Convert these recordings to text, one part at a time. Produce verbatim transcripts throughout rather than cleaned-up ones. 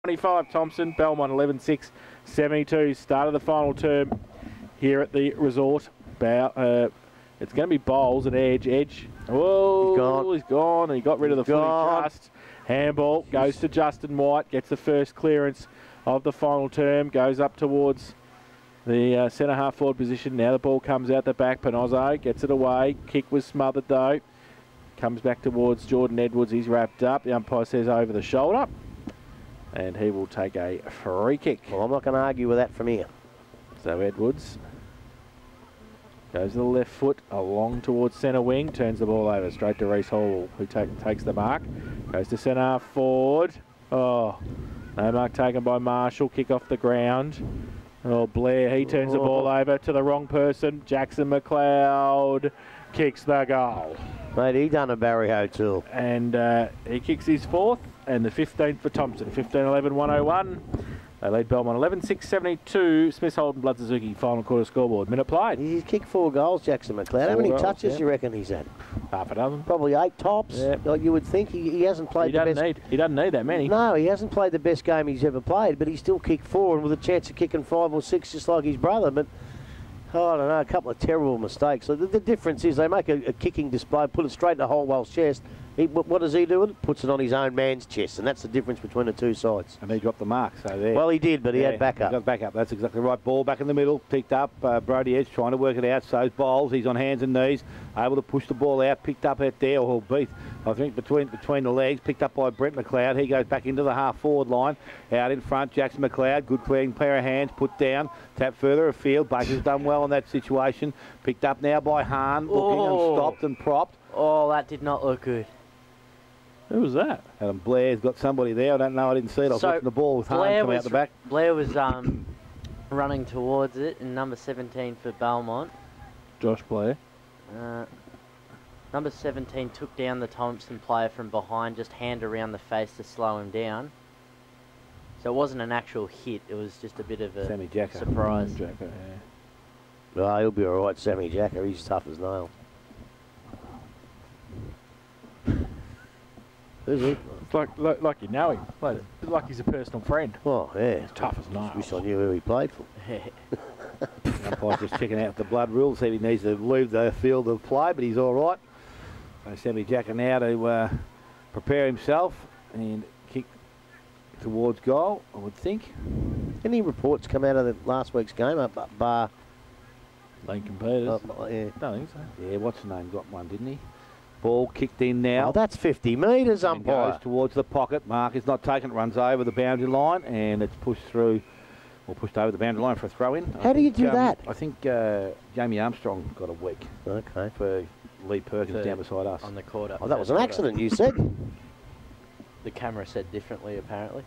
twenty-five, Thompson. Belmont eleven six seventy-two. Start of the final term here at the resort. Bow, uh, it's going to be bowls and edge. Edge. Whoa, he's gone. He's gone. And he got rid of the footy just. Handball goes to Justin White. Gets the first clearance of the final term. Goes up towards the uh, centre half forward position. Now the ball comes out the back. Panozzo gets it away. Kick was smothered though. Comes back towards Jordan Edwards. He's wrapped up. The umpire says over the shoulder. And he will take a free kick. Well, I'm not going to argue with that from here. So Edwards goes to the left foot, along towards centre wing, turns the ball over straight to Reece Hall, who take, takes the mark. Goes to centre half forward. Oh, no mark taken by Marshall. Kick off the ground. Oh, Blair, he turns oh. the ball over to the wrong person. Jackson McLeod kicks the goal. Mate, he done a Barry O'Toole. And uh, he kicks his fourth, and the fifteenth for Thompson. fifteen eleven one oh one. They lead Belmont eleven six seventy-two. Smith, Holden, Blood Suzuki, final quarter scoreboard. Minute played. He's kicked four goals, Jackson McLeod. How many goals, touches yeah. you reckon he's had? Half a dozen. Probably eight tops. Yeah. Like you would think. He, he hasn't played he the doesn't best. Need, he doesn't need that many. No, he hasn't played the best game he's ever played, but he still kicked four and with a chance of kicking five or six just like his brother. But oh, I don't know, a couple of terrible mistakes. So the, the difference is they make a, a kicking display, put it straight to Holwell's chest. He, what, what does he do with it? Puts it on his own man's chest, and that's the difference between the two sides. And he dropped the mark, so there. Well, he did, but he yeah, had backup. He got backup, that's exactly right. Ball back in the middle, picked up. Uh, Brody Edge trying to work it out, so bowls. He's on hands and knees, able to push the ball out, picked up out there, or beat, I think, between between the legs, picked up by Brent McLeod. He goes back into the half-forward line. Out in front, Jackson McLeod, good clearing pair of hands, put down, tap further afield. Baker's done well in that situation. Picked up now by Hahn, looking oh. and stopped and propped. Oh, that did not look good. Who was that? Adam Blair's got somebody there. I don't know. I didn't see it. I was so watching the ball with Hahn come out the back. Blair was um, running towards it, and number seventeen for Belmont. Josh Blair. Uh, number seventeen took down the Thompson player from behind, just hand around the face to slow him down. So it wasn't an actual hit. It was just a bit of a Sammy Jacker. surprise. Jacker, yeah. No, he'll be all right, Sammy Jacker. He's tough as nails. Is he? It's like, like, like you know him. Like, like he's a personal friend. Oh, yeah. He's tough as nails. Wish I knew who he played for. The umpire's just checking out the blood rules. See if he needs to leave the field of play, but he's all right. So Sammy Jacker now to uh, prepare himself and kick towards goal, I would think. Any reports come out of the last week's game? Uh, bar. Lincoln Peters. Uh, yeah. Don't think so. Yeah, what's the name? Got one, didn't he? Ball kicked in now. Oh, that's fifty metres, and umpire. goes towards the pocket. Mark is not taken. Runs over the boundary line, and it's pushed through, or pushed over the boundary line for a throw-in. How I do you think, do um, that? I think uh, Jamie Armstrong got a week. Okay. For Lee Perkins For down beside us. On the quarter. Oh, that was an accident, you said. The camera said differently, apparently.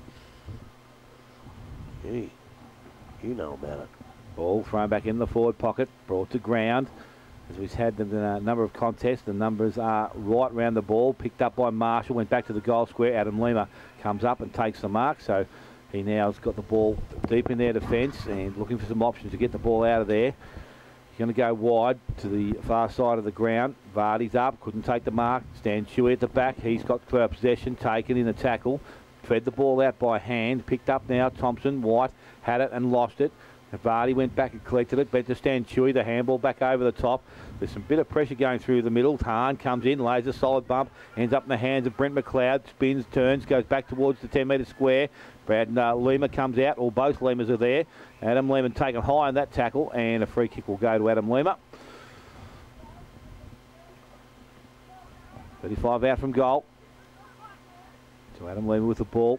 Gee, you know about it. Ball thrown back in the forward pocket, brought to ground. As we've had the, the number of contests, the numbers are right round the ball. Picked up by Marshall, went back to the goal square. Adam Lima comes up and takes the mark. So he now has got the ball deep in their defence and looking for some options to get the ball out of there. He's going to go wide to the far side of the ground. Vardy's up, couldn't take the mark. Stan Chewy at the back. He's got clear possession, taken in the tackle. Fed the ball out by hand. Picked up now. Thompson, White had it and lost it. Vardy went back and collected it, bent to Stan Chewy, the handball back over the top. There's some bit of pressure going through the middle. Hahn comes in, lays a solid bump, ends up in the hands of Brent McLeod, spins, turns, goes back towards the ten metre square. Brad uh, Lima comes out, or both Limas are there. Adam Lima taken high on that tackle, and a free kick will go to Adam Lima. thirty-five out from goal. To Adam Lima with the ball.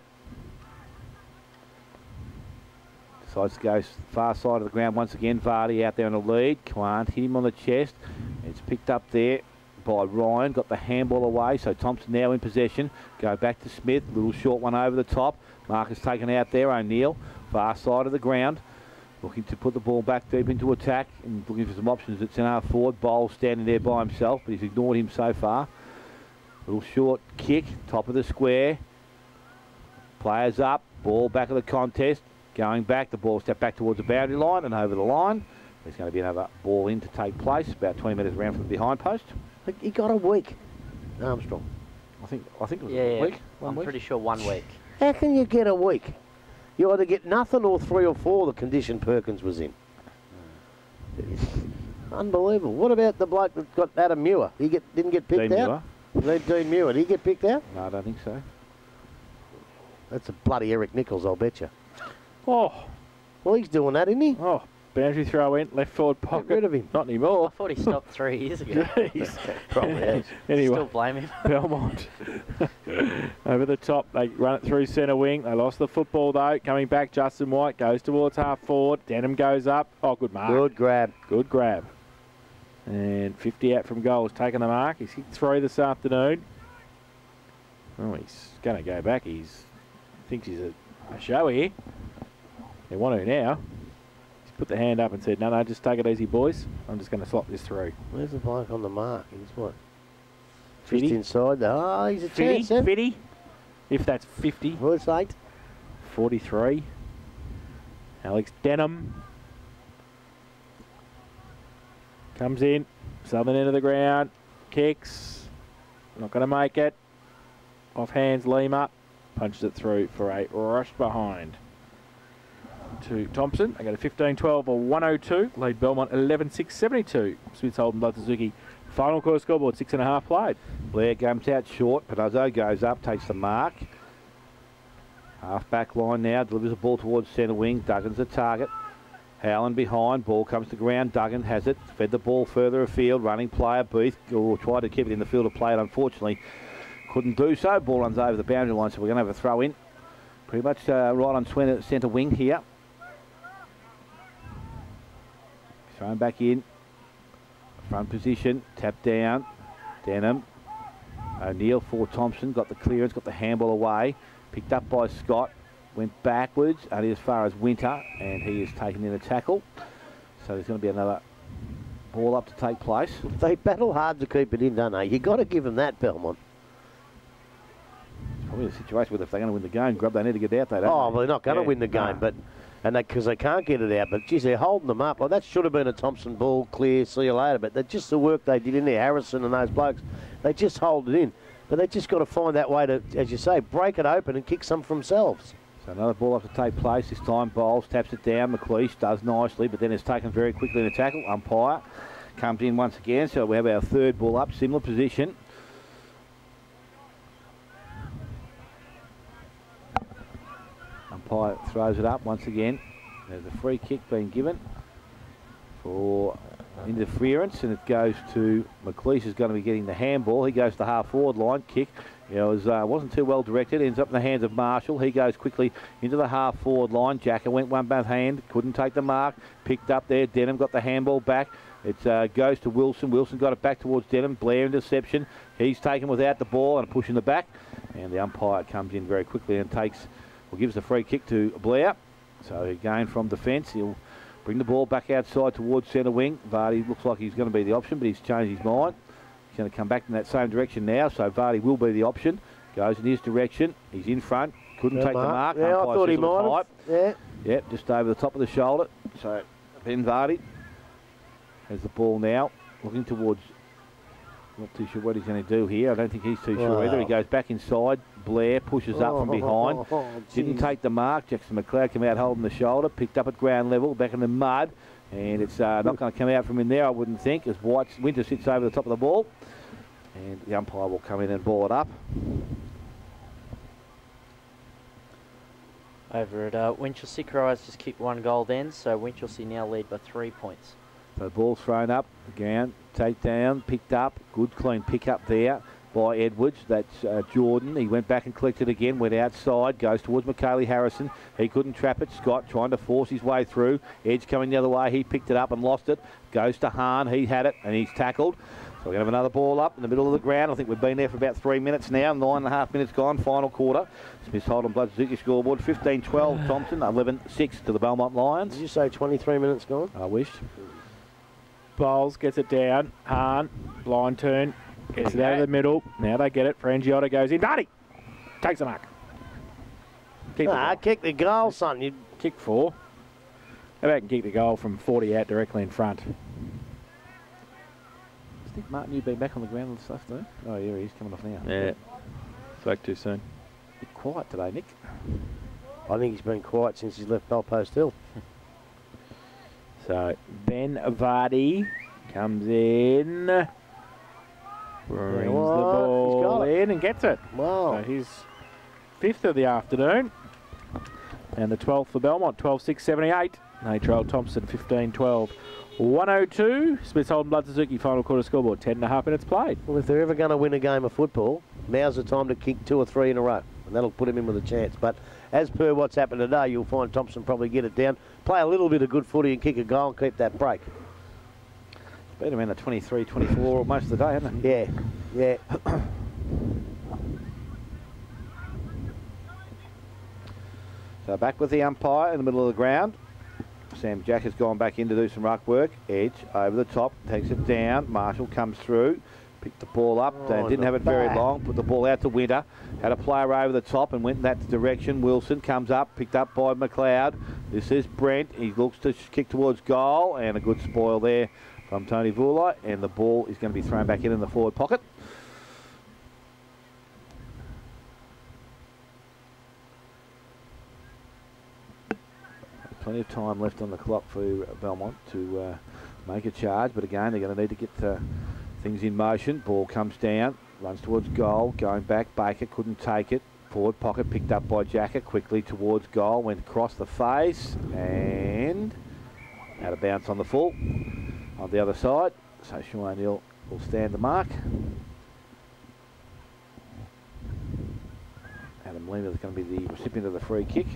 Decides to go far side of the ground once again. Vardy out there on the lead. Can't hit him on the chest. It's picked up there by Ryan. Got the handball away. So Thompson now in possession. Go back to Smith. Little short one over the top. Marcus taken out there. O'Neill. Far side of the ground. Looking to put the ball back deep into attack and looking for some options at centre forward. Bowles standing there by himself, but he's ignored him so far. Little short kick. Top of the square. Players up. Ball back of the contest. Going back, the ball stepped back towards the boundary line and over the line. There's going to be another ball in to take place, about twenty metres around from the behind post. He got a week, Armstrong. I think I think it was yeah, a yeah. week. One I'm week. pretty sure one week. How can you get a week? You either get nothing or three or four, the condition Perkins was in. Unbelievable. What about the bloke that got Adam Muir? He get, didn't get picked Dean out? Muir. Dean Muir. Did he get picked out? No, I don't think so. That's a bloody Eric Nichols, I'll bet you. Oh, Well, he's doing that, isn't he? oh, boundary throw in, left forward pocket. Get rid of him. Not anymore. I thought he stopped three years ago. Jeez. Probably has. Anyway, Still blame him. Belmont over the top. They run it through centre wing. They lost the football though. Coming back, Justin White goes towards half forward. Denham goes up. Oh, good mark. Good grab. Good grab. And fifty out from goal. He's taken the mark. He's hit three this afternoon. Oh, he's going to go back. He's thinks he's a, a show here. They want to now. He's put the hand up and said, no, no, just take it easy, boys. I'm just going to slot this through. Where's the bloke on the mark? He's what? Just Fitty? inside the... Oh, he's a Fitty, chance, then. Fitty. If that's fifty. Well, it's eight. forty-three. Alex Denham. Comes in. Southern end of the ground. Kicks. Not going to make it. Off hands Lima. Punches it through for a rush behind to Thompson. They go to fifteen twelve or one oh two. Lead Belmont eleven six seventy-two. Smiths Holden Blood Suzuki. Final quarter scoreboard, six and a half played. Blair comes out short. Pedazzo goes up, takes the mark. Half back line now, delivers the ball towards centre wing. Duggan's the target. Howland behind, ball comes to ground. Duggan has it, fed the ball further afield. Running player, Beath, oh, tried to keep it in the field of play, unfortunately couldn't do so. Ball runs over the boundary line, so we're going to have a throw in. Pretty much uh, right on centre wing here. Thrown back in. Front position, tap down. Denham. O'Neill for Thompson, got the clearance, got the handball away. Picked up by Scott, went backwards only as far as Winter, and he is taken in a tackle. So there's going to be another ball up to take place. They battle hard to keep it in, don't they? You've got to give them that, Belmont. It's probably a situation where if they're going to win the game, Grub, they need to get out there, don't Oh, they? well, they're not going to Yeah, win the game, no. but and they because they can't get it out. But geez, they're holding them up. Well, that should have been a Thompson ball, clear, see you later. But that's just the work they did in there, Harrison and those blokes. They just hold it in, but they just got to find that way to, as you say, break it open and kick some for themselves. So another ball up to take place. This time Bowles taps it down. McLeish does nicely, but then it's taken very quickly in a tackle. Umpire comes in once again. So we have our third ball up, similar position. Umpire throws it up once again. There's a free kick being given for interference, and it goes to McLeish is going to be getting the handball. He goes to the half forward line. Kick, you know, was, uh, wasn't too well directed. Ends up in the hands of Marshall. He goes quickly into the half forward line. Jacker went one bad hand, couldn't take the mark. Picked up there. Denham got the handball back. It uh, goes to Wilson. Wilson got it back towards Denham. Blair interception. He's taken without the ball and pushing the back. And the umpire comes in very quickly and takes, well, gives the free kick to Blair. So again from defence, he'll bring the ball back outside towards centre wing. Vardy looks like he's going to be the option, but he's changed his mind. He's going to come back in that same direction now, so Vardy will be the option. Goes in his direction. He's in front. Couldn't Good take mark. the mark. Yeah, I Umpire thought he says it was might tight. have. Yeah. Yep, just over the top of the shoulder. So Ben Vardy has the ball now, looking towards. Not too sure what he's going to do here. I don't think he's too sure Wow. either. He goes back inside. Blair pushes up from behind. Oh, oh, Didn't geez. take the mark. Jackson McLeod came out holding the shoulder. Picked up at ground level, back in the mud. And it's uh, not going to come out from in there, I wouldn't think, as White Winter sits over the top of the ball. And the umpire will come in and ball it up. Over at uh, Winchelsea, Cries just kicked one goal then, so Winchelsea now lead by three points. So the ball thrown up again, take down, picked up, good clean pick up there by Edwards. That's uh, Jordan. He went back and collected again, went outside, goes towards McKaylee Harrison. He couldn't trap it. Scott trying to force his way through. Edge coming the other way. He picked it up and lost it. Goes to Hahn. He had it and he's tackled. So we're going to have another ball up in the middle of the ground. I think we've been there for about three minutes now. Nine and a half minutes gone, final quarter. Smiths Holden Blood Suzuki scoreboard. fifteen twelve Thompson, eleven six to the Belmont Lions. Did you say twenty-three minutes gone? I wish. Bowles gets it down. Hahn, blind turn. Gets it out of the middle. Now they get it. Frangiotta goes in. Vardy takes the mark. Keep Ah, it kick the goal, son. You kick four. How about kick the goal from forty out directly in front? I think Martin, you've been back on the ground and stuff though. Oh yeah, he's coming off now. Yeah. Spoke too soon. Bit quiet today, Nick. I think he's been quiet since he's left Goalpost Hill. So Ben Vardy comes in, brings the ball in and gets it. Wow. So his fifth of the afternoon. And the twelfth for Belmont, twelve six seventy-eight. They trailed Thompson fifteen twelve. one oh two, Smiths Holden Blood Suzuki, final quarter scoreboard, ten and a half minutes played. Well, if they're ever going to win a game of football, now's the time to kick two or three in a row, and that'll put him in with a chance. But as per what's happened today, you'll find Thompson probably get it down, play a little bit of good footy and kick a goal and keep that break. It's been around the twenty-three, twenty-four most of the day, hasn't it? Yeah, yeah. So back with the umpire in the middle of the ground. Sam Jack has gone back in to do some ruck work. Edge over the top, takes it down. Marshall comes through, picked the ball up, Oh, and didn't have it very back. long. Put the ball out to Winter. Had a player over the top and went in that direction. Wilson comes up, picked up by McLeod. This is Brent. He looks to kick towards goal, and a good spoil there from Tony Vulai. And the ball is going to be thrown back in in the forward pocket. Plenty of time left on the clock for Belmont to uh, make a charge, but again they're going to need to get uh, things in motion. Ball comes down, runs towards goal, going back. Baker couldn't take it. Forward pocket picked up by Jacker, quickly towards goal, went across the face and had a bounce on the full on the other side. So Sean O'Neill will stand the mark. Adam Lima is going to be the recipient of the free kick.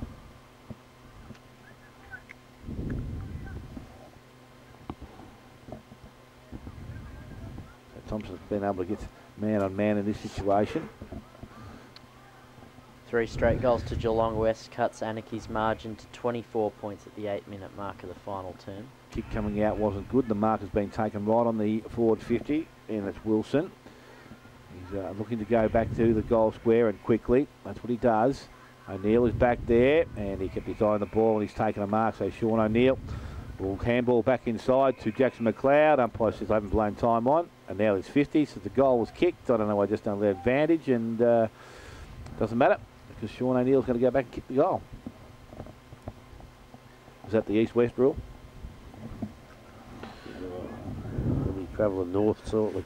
Thompson's been able to get man on man in this situation. Three straight goals to Geelong West cuts Anaki's margin to twenty-four points at the eight-minute mark of the final term. Kick coming out wasn't good. The mark has been taken right on the forward fifty, and it's Wilson. He's uh, looking to go back to the goal square and quickly. That's what he does. O'Neill is back there, and he kept his eye on the ball, and he's taken a mark. So Sean O'Neill will handball back inside to Jackson McLeod. Umpire says I haven't blown time on, and now he's fifty. So the goal was kicked. I don't know why I just don't let advantage, and uh, doesn't matter because Sean O'Neill's going to go back and kick the goal. Is that the east-west rule? We'll be travelling north shortly.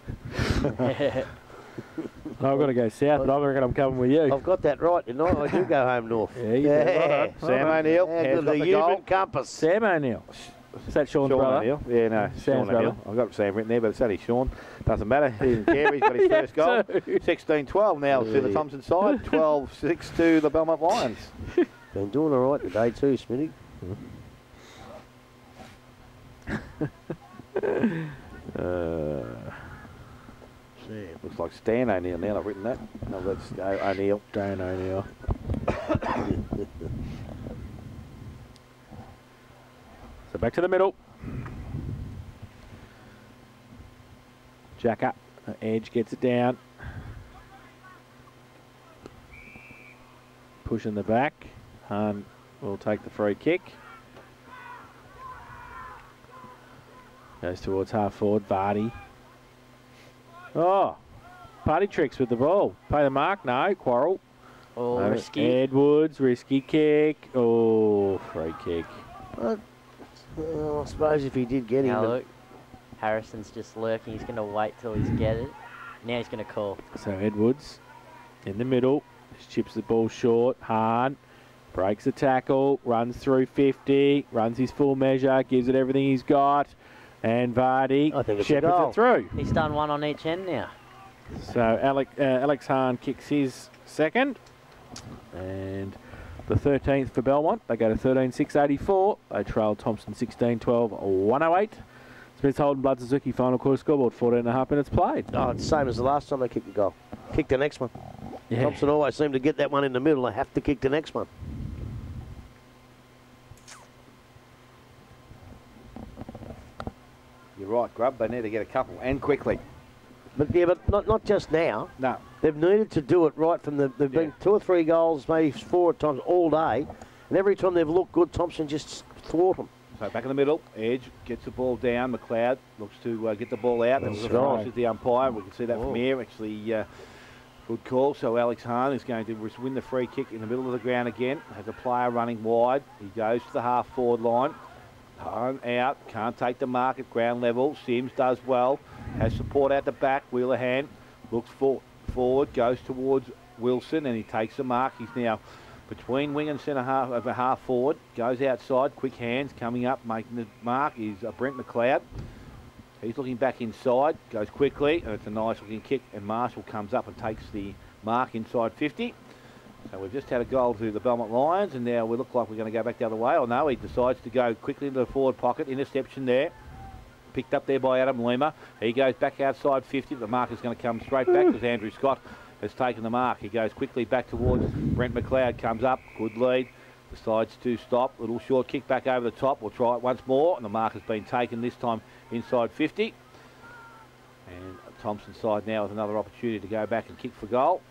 I've got to go south, but I reckon I'm coming with you. I've got that right, didn't I? I do go home north. Yeah, you yeah. did. Well done. Sam Well O'Neill Yeah, has good, got the the goal. Cuban compass. Sam O'Neill. Is that Sean's Sean brother? O'Neill. Yeah, no, Sam's Sean O'Neill. brother. I've got Sam written there, but it's only Sean. Doesn't matter. He didn't care. He's got his first goal. sixteen twelve now to the Yeah. Thompson side. twelve six to the Belmont Lions. Been doing all right today too, Smitty. Uh, looks like Stan O'Neill now. I've written that. No, let's go O'Neill. Dan O'Neill. So back to the middle. Jack up. Edge gets it down. Pushing the back. Hahn will take the free kick. Goes towards half forward. Vardy. Oh, party tricks with the ball. Pay the mark. No, quarrel. Oh, No, risky. Edwards, risky kick. Oh, free kick. Uh, I suppose if he did get him. Now but- look, Harrison's just lurking. He's going to wait till he's get it. Now he's going to call. So Edwards in the middle. Just chips the ball short. Hahn breaks the tackle. Runs through fifty. Runs his full measure. Gives it everything he's got. And Vardy I think it's a shepherds goal. it through. He's done one on each end now. So Alec, uh, Alex Hahn kicks his second. And the thirteenth for Belmont. They go to thirteen six eighty-four. They trail Thompson sixteen twelve one oh eight. Smith Holden Blood Suzuki final quarter scoreboard fourteen and a half minutes played. Oh, it's the same as the last time they kicked the goal. Kick the next one. Yeah. Thompson always seemed to get that one in the middle. They have to kick the next one. You're right, Grub. They need to get a couple and quickly. But yeah, but not not just now. No. They've needed to do it right from the. They've been Yeah. two or three goals, maybe four at times all day, and every time they've looked good, Thompson just thwart them. So back in the middle, Edge gets the ball down. McLeod looks to uh, get the ball out. That was a That's right. cross with the umpire. We can see that Oh. from here. Actually, uh, Good call. So Alex Hahn is going to win the free kick in the middle of the ground again. Has a player running wide. He goes to the half forward line. Hahn out. Can't take the mark at ground level. Sims does well. Has support out the back. Wheelerhan looks for, forward. Goes towards Wilson and he takes the mark. He's now between wing and centre half of a half forward. Goes outside. Quick hands coming up. Making the mark is uh, Brent McLeod. He's looking back inside, goes quickly, and it's a nice looking kick, and Marshall comes up and takes the mark inside fifty. So we've just had a goal to the Belmont Lions, and now we look like we're going to go back the other way. Oh no, he decides to go quickly into the forward pocket. Interception there. Picked up there by Adam Lima. He goes back outside fifty. The mark is going to come straight back because Andrew Scott has taken the mark. He goes quickly back towards Brent McLeod, comes up, good lead. Decides to stop. Little short kick back over the top. We'll try it once more. And the mark has been taken this time inside fifty. And Thompson's side now with another opportunity to go back and kick for goal.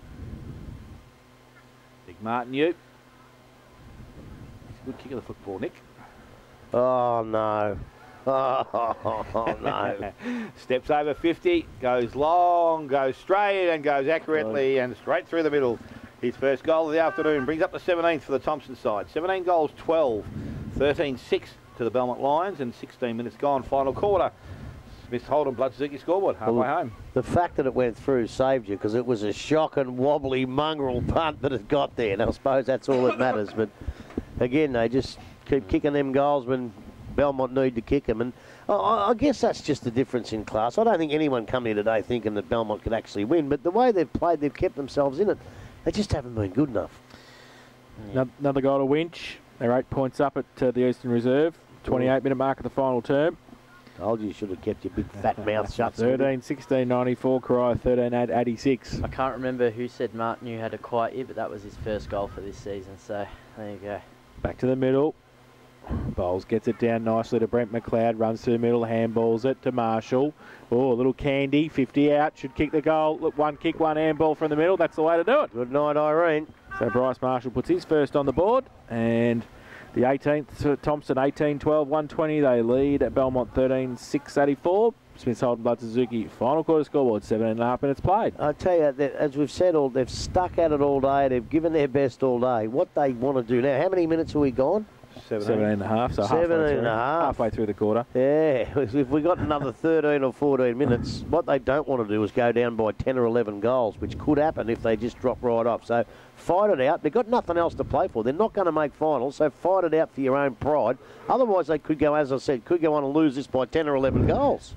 Nick Martin, you. It's a good kick of the football, Nick. Oh, no. Oh, no. Steps over fifty. Goes long, goes straight and goes accurately and straight through the middle. His first goal of the afternoon brings up the seventeenth for the Thompson side. seventeen goals, twelve. thirteen six to the Belmont Lions and sixteen minutes gone. Final quarter. Smith Holden, Blood Suzuki scoreboard. Halfway well, home. The fact that it went through saved you because it was a shocking, wobbly, mongrel punt that it got there. And I suppose that's all that matters. But again, they just keep kicking them goals when Belmont need to kick them. And I, I guess that's just the difference in class. I don't think anyone come here today thinking that Belmont could actually win. But the way they've played, they've kept themselves in it. They just haven't been good enough. Yeah. Another goal to Winch. They're eight points up at uh, the Eastern Reserve. twenty-eight minute mark of the final term. Told you you should have kept your big fat mouth shut. thirteen sixteen ninety-four, Corio thirteen eight eighty-six. I can't remember who said Martin you had a quiet year, but that was his first goal for this season, so there you go. Back to the middle. Bowles gets it down nicely to Brent McLeod, runs through the middle, handballs it to Marshall. Oh, a little candy, fifty out, should kick the goal. Look, one kick, one handball from the middle, that's the way to do it. Good night, Irene. So Bryce Marshall puts his first on the board, and the eighteenth, Thompson eighteen twelve one twenty, they lead at Belmont thirteen six eighty-four. Smith Holden, Blood Suzuki, final quarter scoreboard, seventeen and a half minutes played. I tell you, that, as we've said, all they've stuck at it all day, they've given their best all day. What they want to do now, how many minutes have we gone? seventeen and a half, so seventeen halfway, and through, a half. halfway through the quarter. Yeah, if we got another thirteen or fourteen minutes, what they don't want to do is go down by ten or eleven goals, which could happen if they just drop right off. So fight it out. They've got nothing else to play for. They're not going to make finals, so fight it out for your own pride. Otherwise, they could go, as I said, could go on and lose this by ten or eleven goals.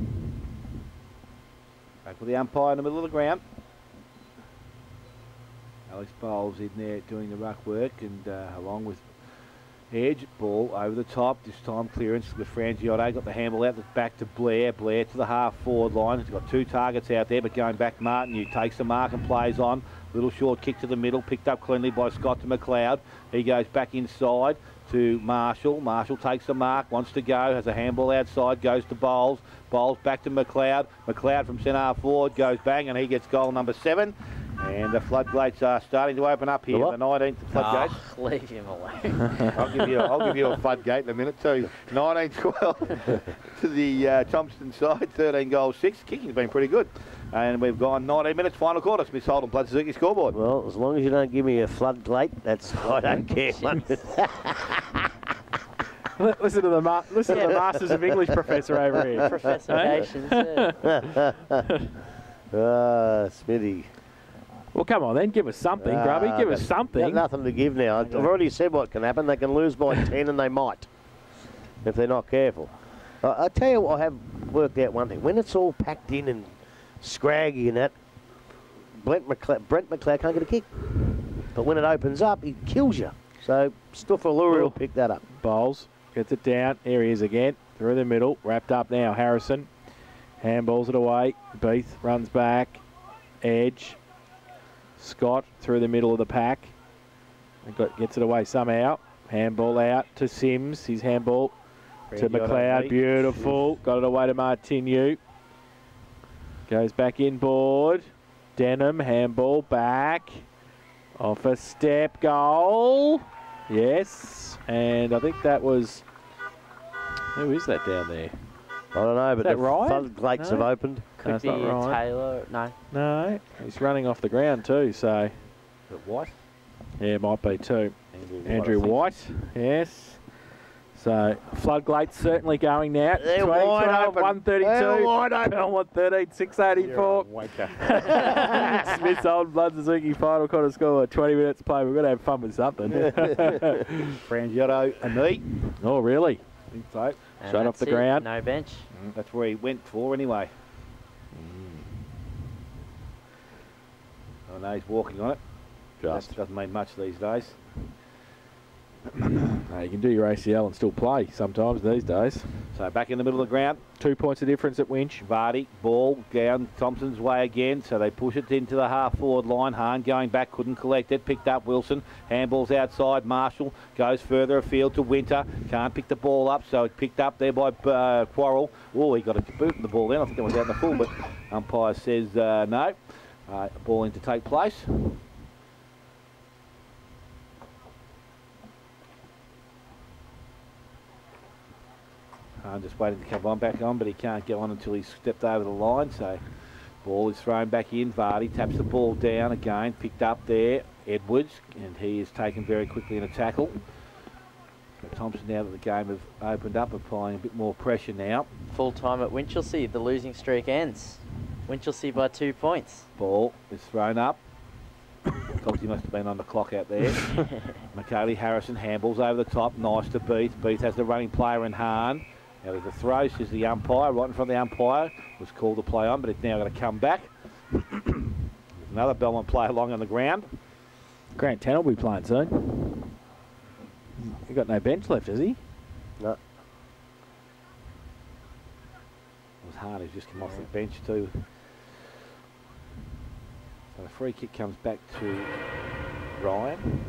Back with the umpire in the middle of the ground. Alex Bowles in there doing the ruck work, and uh, along with Edge, ball over the top, this time clearance with Frangiotto, got the handball out, back to Blair, Blair to the half forward line, he's got two targets out there, but going back, Martin, who takes the mark and plays on, little short kick to the middle, picked up cleanly by Scott to McLeod, he goes back inside to Marshall, Marshall takes the mark, wants to go, has a handball outside, goes to Bowles, Bowles back to McLeod, McLeod from centre half forward, goes bang, and he gets goal number seven. And the floodgates are starting to open up here. The, the nineteenth floodgate. Oh, leave him alone. I'll give you. A, I'll give you a floodgate in a minute too. nineteen twelve to the uh, Thompson side. thirteen goals, six. Kicking's been pretty good. And we've gone nineteen minutes. Final quarter. Smith Holden, Blood Suzuki scoreboard. Well, as long as you don't give me a floodgate, that's I don't care. Listen to the ma listen to the Masters of English professor over here. Professor Patience. Yeah. Ah, Smithy. Well, come on then, give us something, Ah, Grubby. Give us something. Got nothing to give now. I've already said what can happen. They can lose by ten, and they might if they're not careful. Uh, I tell you what, I have worked out one thing. When it's all packed in and scraggy and that, Brent McLeod, Brent McLeod can't get a kick. But when it opens up, he kills you. So Stuffaluri will pick that up. Bowles gets it down. Here he is again. Through the middle. Wrapped up now. Harrison handballs it away. Beath runs back. Edge. Scott through the middle of the pack. Got, gets it away somehow. Handball out to Sims. His handball to McLeod. Beautiful. Got it away to Martinu. Goes back inboard. Denham. Handball back. Off a step. Goal. Yes. And I think that was... Who is that down there? I don't know, but that the Ryan? floodgates No. have opened. Could it's be not Ryan. Taylor. No. No, he's running off the ground too, so Is it White? yeah, it might be too. Andrew, Andrew I think. White, yes. So floodgates certainly going now. They're wide open. one thirty-two. They're wide open. Belmont thirteen, six eighty-four. Smith's Old Blood Suzuki final quarter score. twenty minutes play. We're going to have fun with something. Frangiotto and me. Oh, really? I think so. And Shot off that's the it, ground. No bench. Mm, that's where he went for anyway. I know he's walking on it. Just. That doesn't mean much these days. No, you can do your A C L and still play sometimes these days. So back in the middle of the ground. Two points of difference at Winch. Vardy, ball down Thompson's way again, so they push it into the half-forward line. Hahn going back, couldn't collect it, picked up Wilson. Handball's outside, Marshall goes further afield to Winter. Can't pick the ball up, so it's picked up there by uh, Quarrel. Oh, he got a boot in the ball then. I think it was out in the full, but umpire says uh, no. Uh, ball in to take place. I'm just waiting to come on back on, but he can't go on until he's stepped over the line. So ball is thrown back in. Vardy taps the ball down again, picked up there. Edwards, and he is taken very quickly in a tackle. So Thompson, now that the game have opened up, applying a bit more pressure now. Full time at Winchelsea. The losing streak ends. Winchelsea by two points. Ball is thrown up. Thompson must have been on the clock out there. McCarty Harrison handballs over the top. Nice to Beath. Beath has the running player in Hahn. Now there's a throw, says the umpire, right in front of the umpire. Was called to play on, but it's now going to come back. Another Belmont player along on the ground. Grant Tanner will be playing soon. He got no bench left, has he? No. It was Hahn who's just come off the bench too. So the free kick comes back to Ryan.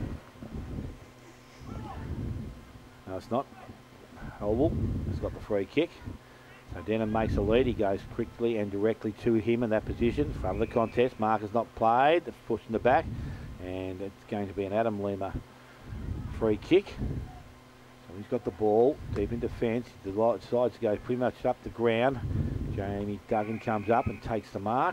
No, it's not. Holwell has got the free kick. So Denham makes a lead. He goes quickly and directly to him in that position. Front of the contest. Mark has not played. It's pushed in the back. And it's going to be an Adam Lima free kick. So he's got the ball deep in defence. The right side goes pretty much up the ground. Jamie Duggan comes up and takes the mark.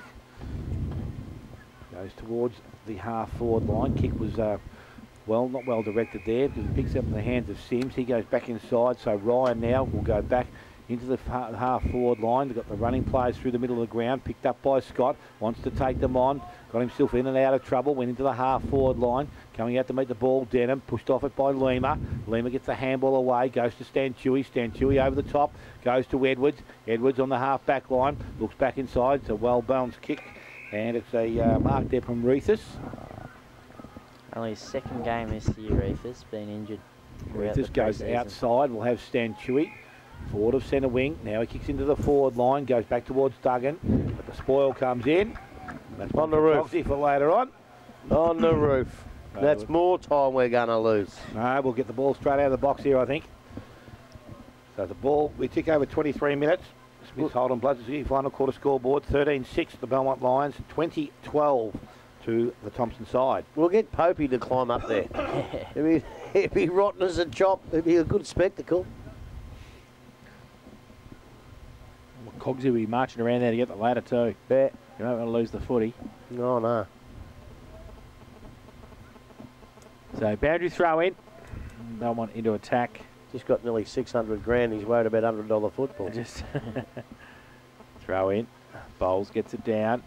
Goes towards the half forward line. Kick was uh, well, not well directed there because it picks up in the hands of Sims. He goes back inside. So Ryan now will go back into the half forward line. They've got the running players through the middle of the ground, picked up by Scott, wants to take them on, got himself in and out of trouble, went into the half forward line, coming out to meet the ball. Denham pushed off it by Lima. Lima gets the handball away, goes to Stan Chewy. Stan Chewy over the top, goes to Edwards. Edwards on the half back line, looks back inside. It's a well balanced kick, and it's a uh, mark there from Rethus. Only his second game this year, Reethers, been injured. throughout the Rethus goes pre-season. outside. We'll have Stan Chewy. Forward of centre wing. Now he kicks into the forward line, goes back towards Duggan. But the spoil comes in. That's On the roof. for later on. On the roof. That's more time we're going to lose. No, we'll get the ball straight out of the box here, I think. So the ball, we tick over twenty-three minutes. Smith's Holden Blood Suzuki final quarter scoreboard. thirteen six the Belmont Lions. twenty twelve to the Thompson side. We'll get Popey to climb up there. it'd, be, it'd be rotten as a chop. It'd be a good spectacle. Cogsy will be marching around there to get the ladder too. Yeah. You don't want to lose the footy. No, no. So boundary throw in. Belmont into attack. Just got nearly six hundred grand. He's worried about one hundred dollar football. Just throw in. Bowles gets it down.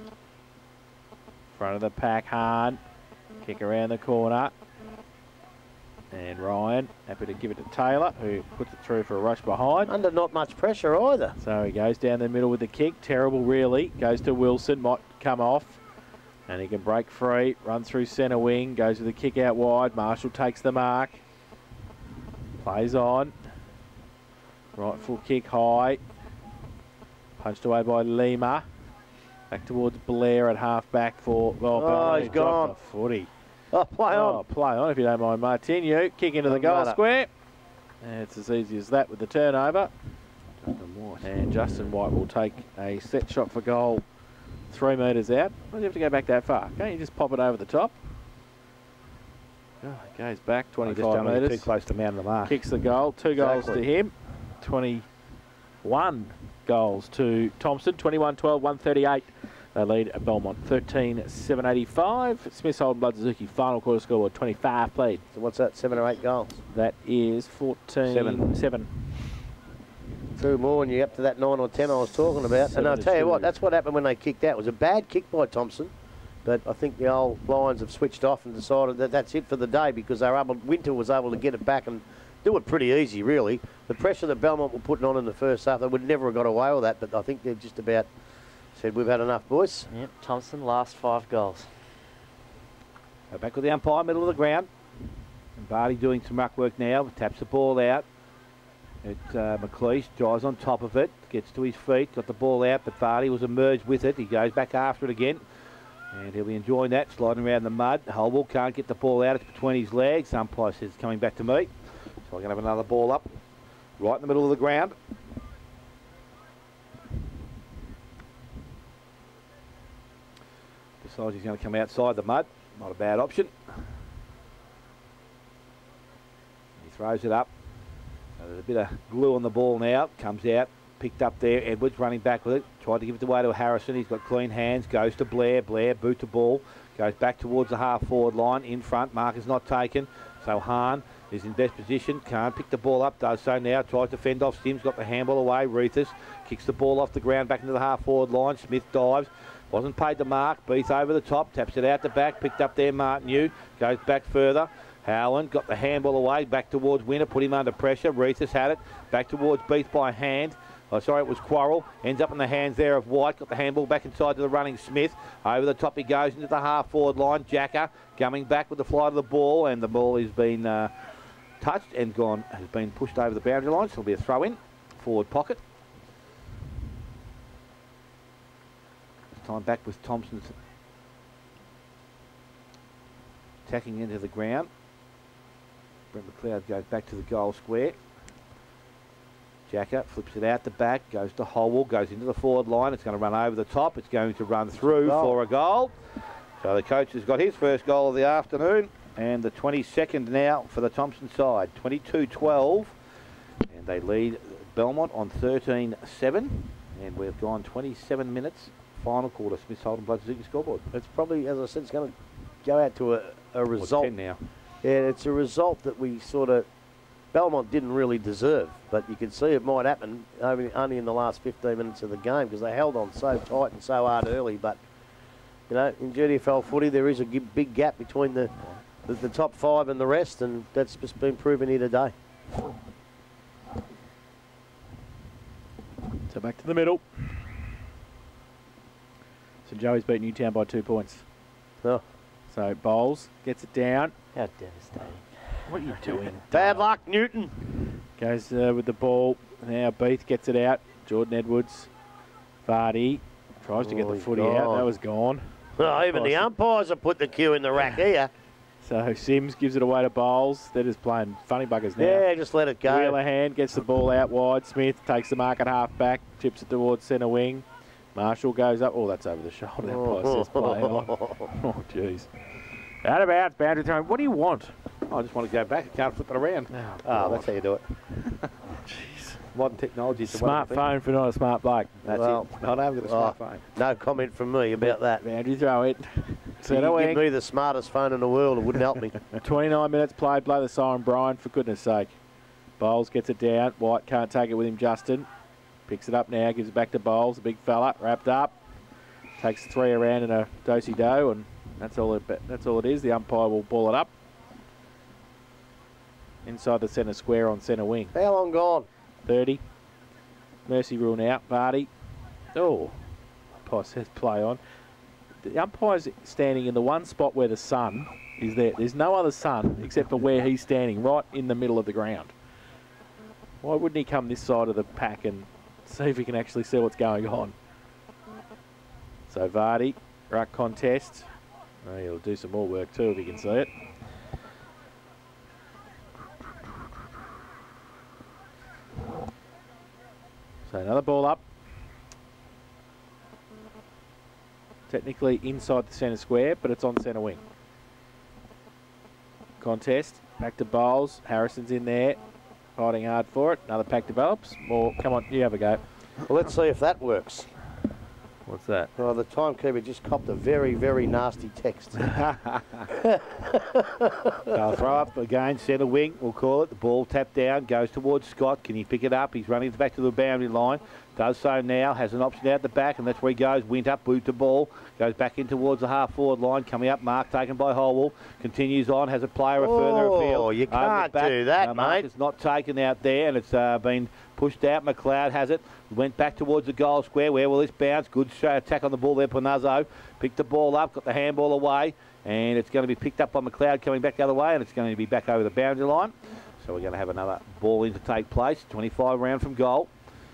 Front of the pack, Hahn. Kick around the corner. And Ryan, happy to give it to Taylor, who puts it through for a rush behind. Under not much pressure either. So he goes down the middle with the kick. Terrible, really. Goes to Wilson, might come off. And he can break free, run through centre wing, goes with the kick out wide. Marshall takes the mark. Plays on. Right full kick high. Punched away by Lima. Back towards Blair at half back for... Well, Oh, he's gone. The footy. Oh, play Oh, on. play on if you don't mind, Martinu. Kick into the Doesn't goal matter. square. And it's as easy as that with the turnover. And Justin White will take a set shot for goal three metres out. Why do you have to go back that far? Can't you just pop it over the top? Oh, it goes back I just twenty-five don't want to get metres. too close to man of the mark. Kicks the goal. Two goals Exactly. to him. twenty, one goals to Thompson, twenty-one twelve, one thirty-eight. They lead at Belmont, thirteen seven eighty-five. Smith, Holden, Blood, Suzuki, final quarter score, twenty-five played. So what's that, seven or eight goals? That is fourteen. Seven. Seven. Two more and you're up to that nine or ten I was talking about. Seven and I'll to tell you two. what, that's what happened when they kicked out. It was a bad kick by Thompson, but I think the old Lions have switched off and decided that that's it for the day because they were able, Winter was able to get it back and do it pretty easy, really. The pressure that Belmont were putting on in the first half, they would never have got away with that, but I think they've just about said, we've had enough, boys. Yep, Thompson, last five goals. Go back with the umpire, middle of the ground. And Barty doing some ruck work now, taps the ball out. It, uh, McLeish drives on top of it, gets to his feet, got the ball out, but Barty was emerged with it. He goes back after it again. And he'll be enjoying that, sliding around the mud. Holwell can't get the ball out, it's between his legs. Umpire says it's coming back to me. So we're going to have another ball up, right in the middle of the ground. Decides he's going to come outside the mud. Not a bad option. He throws it up. So there's a bit of glue on the ball now. Comes out, picked up there. Edwards running back with it. Tried to give it away to Harrison. He's got clean hands. Goes to Blair. Blair boot the ball. Goes back towards the half-forward line. In front. Mark is not taken. So Hahn is in best position. Can't pick the ball up. Does so now. Tries to fend off Sims. Got the handball away. Reethus kicks the ball off the ground back into the half-forward line. Smith dives. Wasn't paid to Mark. Beath over the top. Taps it out the back. Picked up there Martin. Goes back further. Howland got the handball away. Back towards Winner. Put him under pressure. Reethus had it. Back towards Beath by hand. Oh, sorry, it was Quarrel. Ends up in the hands there of White. Got the handball back inside to the running Smith. Over the top he goes into the half-forward line. Jacker coming back with the flight of the ball. And the ball has been uh, touched and gone. Has been pushed over the boundary line. So it'll be a throw-in. Forward pocket. Time back with Thompson attacking into the ground. Brent McLeod goes back to the goal square. Jacker flips it out the back, goes to Holwell, goes into the forward line. It's going to run over the top. It's going to run through Goal. for a goal. So the coach has got his first goal of the afternoon, and the twenty-second now for the Thompson side. twenty-two twelve, and they lead Belmont on thirteen seven, and we've gone twenty-seven minutes. Final quarter, Smith Holden Blood Suzuki scoreboard. It's probably, as I said, it's going to go out to a, a result. ten now. Yeah, it's a result that we sort of, Belmont didn't really deserve, but you can see it might happen only, only in the last fifteen minutes of the game because they held on so tight and so hard early. But, you know, in G D F L footy, there is a g- big gap between the, the, the top five and the rest, and that's just been proven here today. So back to the middle. So Joey's beat Newtown by two points. Oh. So Bowles gets it down. How devastating. What are you doing? Bad luck, Newton. Goes uh, with the ball. Now Beath gets it out. Jordan Edwards. Vardy tries to get Oh, the he's footy out. gone. That was gone. Well, even the umpires have put the cue in the rack here. So Sims gives it away to Bowles. They're just playing funny buggers now. Yeah, just let it go. Wheelerhand gets the ball out wide. Smith takes the mark at half back. Tips it towards centre wing. Marshall goes up. Oh, that's over the shoulder. That price says play on. Oh, jeez. Out of bounds, boundary throw. What do you want? Oh, I just want to go back. I can't flip it around. Oh, Oh, that's how you do it. jeez. Modern technology. is the wonderful thing. Smartphone for not a smart bloke. That's Well, it. No, I haven't got a oh, smartphone. No comment from me about that. Boundary throw it. You Centre give wing. me the smartest phone in the world, it wouldn't help me. twenty-nine minutes played. Blow the siren, Brian, for goodness sake. Bowles gets it down. White can't take it with him, Justin. Picks it up now, gives it back to Bowles, the big fella, wrapped up. Takes three around in a do-si-do, and that's all it, that's all it is. The umpire will ball it up. Inside the centre square on centre wing. How long gone? thirty. Mercy rule now. Vardy. Oh. Umpire says play on. The umpire's standing in the one spot where the sun is there. There's no other sun except for where he's standing, right in the middle of the ground. Why wouldn't he come this side of the pack and see if he can actually see what's going on? So Vardy, ruck contest. Oh, he'll do some more work too if he can see it. So another ball up. Technically inside the centre square, but it's on centre wing. Contest, back to Bowles. Harrison's in there. fighting hard for it. Another pack develops. More, come on, you have a go. Well, let's see if that works. What's that? Oh, the timekeeper just copped a very, very nasty text. So I'll throw up again, centre wing, we'll call it. The ball tapped down, goes towards Scott. Can he pick it up? He's running back to the boundary line. Does so now, has an option out the back, and that's where he goes. Winter, boot the ball, goes back in towards the half-forward line. Coming up, Mark taken by Holwell. Continues on, has a player a further afield. Oh, you can't do that, no, mate. Mark is not taken out there, and it's uh, been pushed out. McLeod has it. Went back towards the goal square. Where will this bounce? Good attack on the ball there, Panazzo. Picked the ball up, got the handball away, and it's going to be picked up by McLeod coming back the other way, and it's going to be back over the boundary line. So we're going to have another ball in to take place. twenty-five round from goal.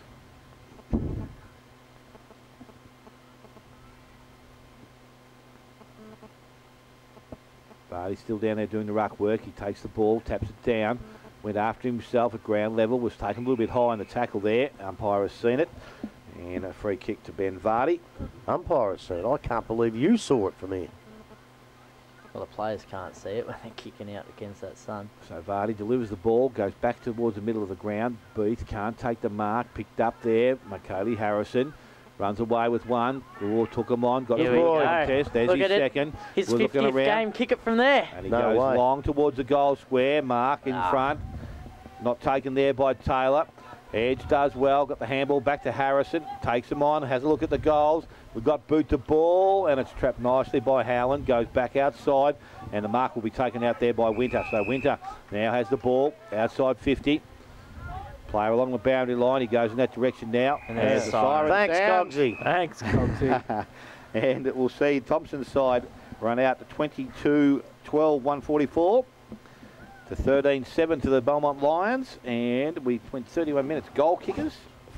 But he's still down there doing the ruck work. He takes the ball, taps it down, went after himself at ground level, was taken a little bit high in the tackle there. Umpire has seen it. And a free kick to Ben Vardy. Umpire has seen it. I can't believe you saw it from here. Well, the players can't see it when they're kicking out against that sun. So Vardy delivers the ball, goes back towards the middle of the ground. Beath can't take the mark. Picked up there. Michaeli Harrison runs away with one. Raw took him on. Got Here the we ball go. contest. There's Look his at it. second. His We're looking fiftieth around. game, kick it from there. And he No goes way. long towards the goal square. Mark in Ah. front. Not taken there by Taylor. Edge does well. Got the handball back to Harrison. Takes him on. Has a look at the goals. We've got boot to ball. And it's trapped nicely by Howland. Goes back outside. And the mark will be taken out there by Winter. So Winter now has the ball. Outside fifty. Player along the boundary line. He goes in that direction now. And there's the the siren. Thanks, sounds. Cogsy. Thanks, Cogsy. And we'll see Thompson's side run out to twenty-two twelve one forty-four to thirteen seven to the Belmont Lions, and we went thirty-one minutes. Goal kickers.